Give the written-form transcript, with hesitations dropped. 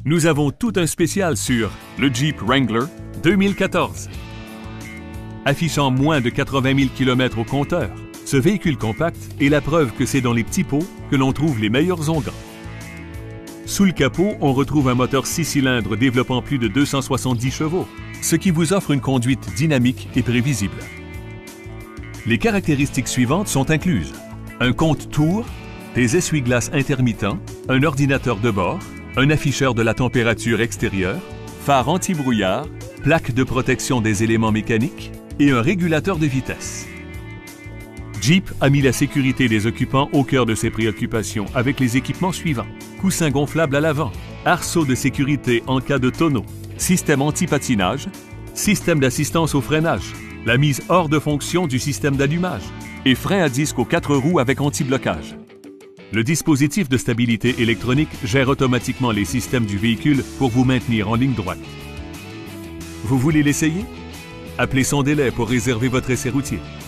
Nous avons tout un spécial sur le Jeep Wrangler 2014. Affichant moins de 80 000 km au compteur, ce véhicule compact est la preuve que c'est dans les petits pots que l'on trouve les meilleurs onguents. Sous le capot, on retrouve un moteur 6 cylindres développant plus de 270 chevaux, ce qui vous offre une conduite dynamique et prévisible. Les caractéristiques suivantes sont incluses: un compte-tours, des essuie-glaces intermittents, un ordinateur de bord, un afficheur de la température extérieure, phare anti-brouillard, plaque de protection des éléments mécaniques et un régulateur de vitesse. Jeep a mis la sécurité des occupants au cœur de ses préoccupations avec les équipements suivants: coussin gonflable à l'avant, arceau de sécurité en cas de tonneau, système anti-patinage, système d'assistance au freinage, la mise hors de fonction du système d'allumage et frein à disque aux 4 roues avec anti-blocage. Le dispositif de stabilité électronique gère automatiquement les systèmes du véhicule pour vous maintenir en ligne droite. Vous voulez l'essayer? Appelez son délai pour réserver votre essai routier.